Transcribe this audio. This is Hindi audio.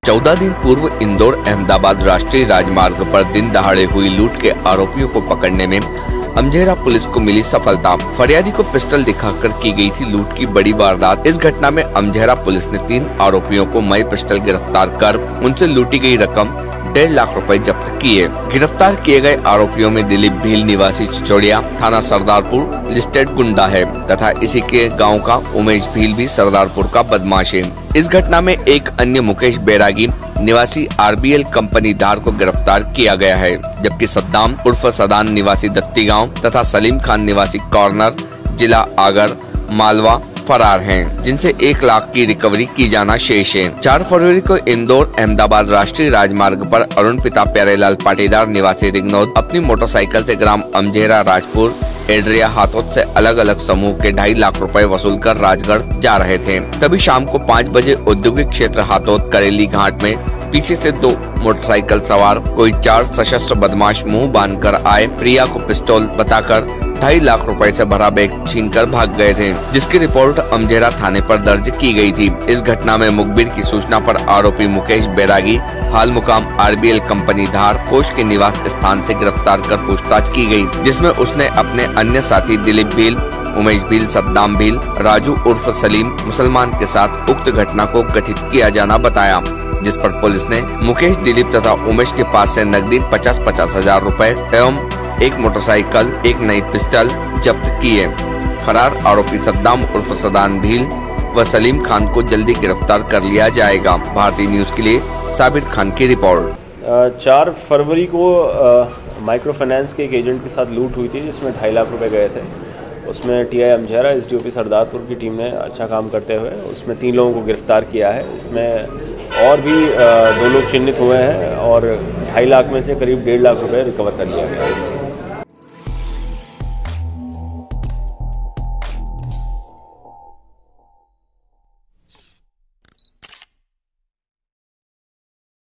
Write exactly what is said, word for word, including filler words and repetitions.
चौदह दिन पूर्व इंदौर अहमदाबाद राष्ट्रीय राजमार्ग पर दिन दहाड़े हुई लूट के आरोपियों को पकड़ने में अमझेरा पुलिस को मिली सफलता। फरियादी को पिस्टल दिखाकर की गई थी लूट की बड़ी वारदात। इस घटना में अमझेरा पुलिस ने तीन आरोपियों को मई पिस्टल गिरफ्तार कर उनसे लूटी गई रकम डेढ़ लाख रुपए जब्त किए। गिरफ्तार किए गए आरोपियों में दिलीप भील निवासी चिचोड़िया थाना सरदारपुर लिस्टेड गुंडा है तथा इसी के गांव का उमेश भील भी सरदारपुर का बदमाश है। इस घटना में एक अन्य मुकेश बैरागी निवासी आरबीएल कंपनी धार को गिरफ्तार किया गया है, जबकि सद्दाम उर्फ सदान निवासी दत्ती गांव तथा सलीम खान निवासी कॉर्नर जिला आगर मालवा फरार हैं, जिनसे एक लाख की रिकवरी की जाना शेष है। चार फरवरी को इंदौर अहमदाबाद राष्ट्रीय राजमार्ग पर अरुण पिता प्यारेलाल पाटीदार निवासी रिंगनौद अपनी मोटरसाइकिल से ग्राम अमझेरा राजपुर एड्रिया हाथोद से अलग अलग समूह के ढाई लाख रुपए वसूल कर राजगढ़ जा रहे थे। तभी शाम को पाँच बजे औद्योगिक क्षेत्र हाथोद करेली घाट में पीछे से दो मोटरसाइकिल सवार कोई चार सशस्त्र बदमाश मुंह बांधकर आए। प्रिया को पिस्तौल बताकर ढाई लाख रुपए से भरा बैग छीनकर भाग गए थे, जिसकी रिपोर्ट अमझेरा थाने पर दर्ज की गई थी। इस घटना में मुखबिर की सूचना पर आरोपी मुकेश बैरागी हाल मुकाम आरबीएल कंपनी धार कोष के निवास स्थान से गिरफ्तार कर पूछताछ की गई, जिसमें उसने अपने अन्य साथी दिलीप भील, उमेश भील, सद्दाम भील, राजू उर्फ सलीम मुसलमान के साथ उक्त घटना को गठित किया जाना बताया, जिस पर पुलिस ने मुकेश, दिलीप तथा उमेश के पास से नकदी पचास पचास हजार रूपए एवं एक मोटरसाइकिल, एक नई पिस्टल जब्त किए। फरार आरोपी सद्दाम उर्फ सदान भील व सलीम खान को जल्दी गिरफ्तार कर लिया जाएगा। भारतीय न्यूज के लिए साबिर खान की रिपोर्ट। चार फरवरी को माइक्रो फाइनेंस के एक एजेंट के साथ लूट हुई थी, जिसमें ढाई लाख रुपए गए थे। उसमें टीआई अमझेरा एसडीओपी सरदारपुर की टीम ने अच्छा काम करते हुए उसमें तीन लोगों को गिरफ्तार किया है। इसमें और भी दो लोग चिन्हित हुए हैं और ढाई लाख में से करीब डेढ़ लाख रुपए रिकवर कर लिया गया है।